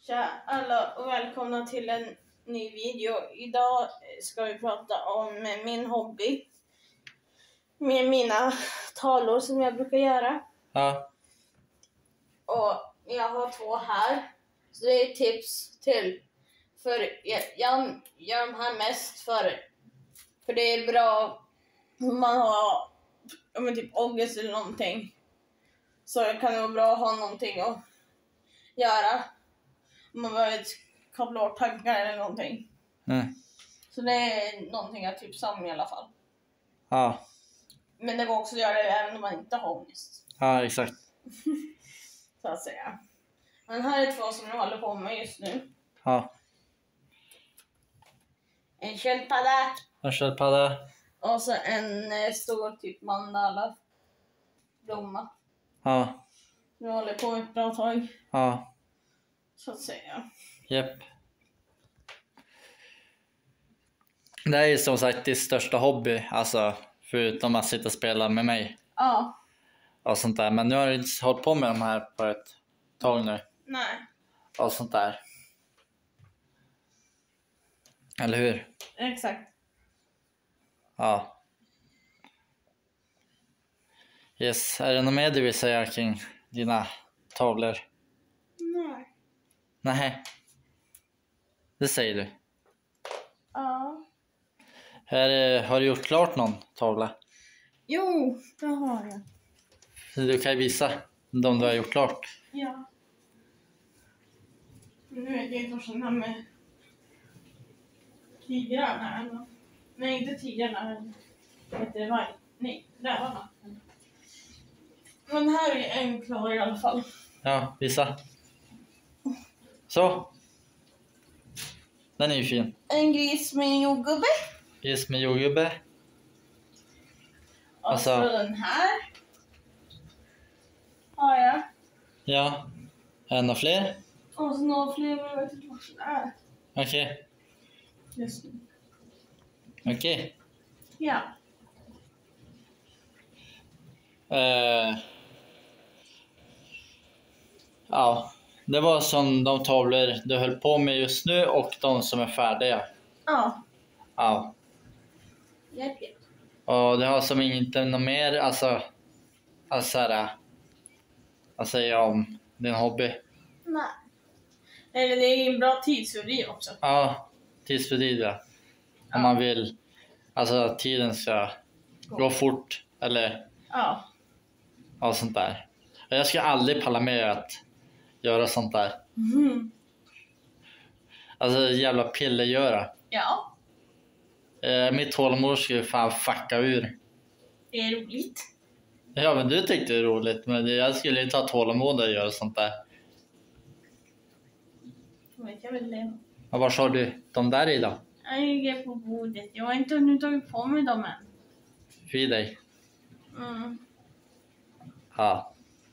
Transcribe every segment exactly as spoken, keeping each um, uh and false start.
Tja alla och välkomna till en ny video. Idag ska vi prata om min hobby. Med mina tavlor som jag brukar göra. Ja. Och jag har två här. Så det är tips till. För jag, jag gör de här mest för, för det är bra om man har om typ ångest eller någonting. Så kan det vara bra att ha någonting att göra. Om man behöver koppla bort tankar eller någonting. Mm. Så det är någonting jag tipsar om i alla fall. Ja. Men det går också att göra det även om man inte har ångest. Ja, exakt. Så att säga. Men här är två som jag håller på med just nu. Ja. En sköldpadda. En sköldpadda. Och så en eh, stor typ mandala. Blomma. Ja. Nu håller jag på ett bra tag. Ja. Så att säga. Japp. Det är ju som sagt din största hobby. Alltså förutom att sitta och spela med mig. Ja. Och sånt där. Men nu har du inte hållit på med de här på ett tag nu. Nej. Och sånt där. Eller hur? Exakt. Ja. Yes. Är det något mer du vill säga kring dina tavlor? Nej. Nej. Det säger du. Ja. Är det, har du gjort klart någon tavla? Jo, det har jag. Du kan ju visa de du har gjort klart. Ja. Nu är det inte sån här med tigrarna här. Nej, inte tigrarna. Heter det varg? Nej, rävarna. Men här är en klar i alla fall. Ja, visa. Så. Den är ju fin. En gris med en jordgubbe. Gris med jordgubbe. Och Alltså- så den här. Har jag. Ja. En och fler. Och så några fler, men jag vet inte vad det är. Okej. Just nu. Okej. Ja. Eh. Ja. Det var som de tavlor du höll på med just nu och de som är färdiga. Ja. Ja. Japp, japp. Och det har som inte något mer, alltså, alltså här, att säga om din hobby. Nej. Eller det är en bra tidsfördriv också. Ja, tidsfördriv, ja. Om Ja. man vill, alltså att tiden ska gå fort eller Ja. ja, sånt där. Och jag ska aldrig palla med att göra sånt där. Mm. Alltså jävla pillergöra. Ja. Eh, mitt tålamod skulle fan fucka ur. Det är roligt. Ja, men du tyckte det är roligt, men jag skulle inte ha tålamod att göra sånt där. Jag vet jag väl det. Och var har du de där i då? Jag ligger på bordet. Jag har inte hunnit tagit på mig dem än. Vid dig. Mm. Ja.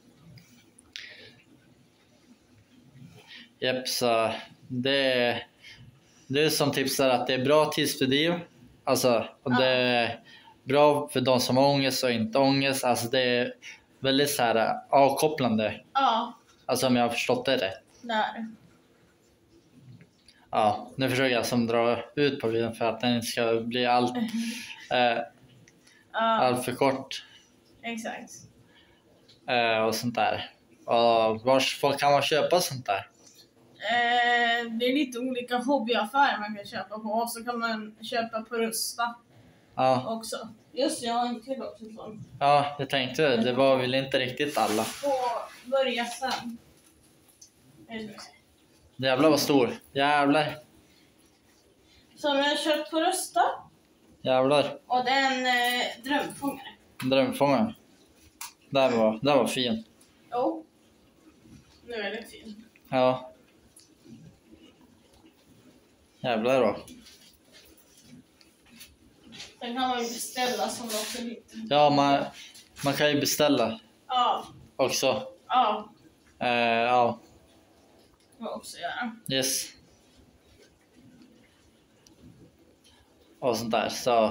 Japp, så det, det är som tipsar att det är bra tidsfördriv. Alltså, och det är bra för de som har ångest och inte ångest. Alltså det är väldigt så här avkopplande. Ja, Alltså om jag har förstått det rätt. där. Ja, nu försöker jag som dra ut på videon för att den inte ska bli allt, eh, Ja, allt för kort. exakt. Eh, och sånt där. Och var kan man köpa sånt där? Eh, det är lite olika hobbyaffärer man kan köpa på. Och så kan man köpa på Rusta Ja, också. Just det, jag har inte också en sån. ja, jag tänkte det. Det var väl inte riktigt alla. På börja sen. Eh, ska vi se. Jävlar vad stor. Jävlar. Som jag har köpt på Rusta. Jävlar. Och det är en eh, drömfångare. Drömfångaren. Där var, där var fin. Jo. Nu är det fin. Ja. Jävlar då. Den kan man ju beställa som också lite. Ja, man, man kan ju beställa Ja, också. ja. Eh, ja, Kan man också göra. yes. Och sånt där, så.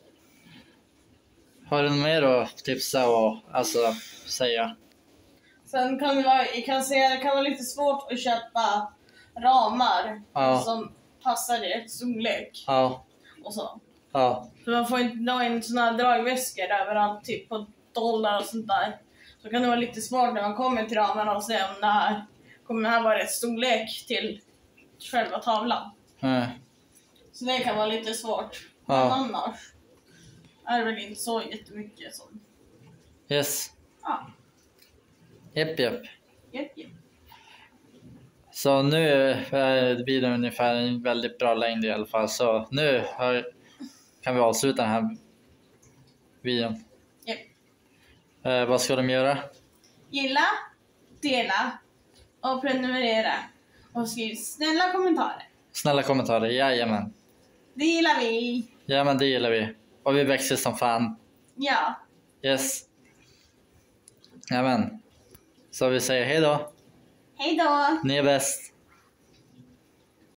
Har du något mer att tipsa och alltså säga? Så Sen kan det vara, jag kan säga det kan vara lite svårt att köpa ramar Ja. som passar i ett storlek Ja. och så. Ja. För man får inte dra in såna här dragväskor överallt, typ på dollar och sånt där. Så kan det vara lite svårt när man kommer till ramarna och se om det här kommer det här vara rätt storlek till själva tavlan. Mm. Så det kan vara lite svårt. Ja. Men annars är det väl inte så jättemycket som... Yes. Ja, Japp, japp. japp, japp. Så nu är videon ungefär en väldigt bra längd i alla fall. Så nu har, kan vi avsluta den här videon. Japp. Eh, vad ska de göra? Gilla, dela och prenumerera. Och skriv snälla kommentarer. Snälla kommentarer, jajamän. Det gillar vi. Jajamän, det gillar vi. Och vi växer som fan. Ja. Yes. Jajamän. Så vi säger hej då. Hej då. Ni är bäst.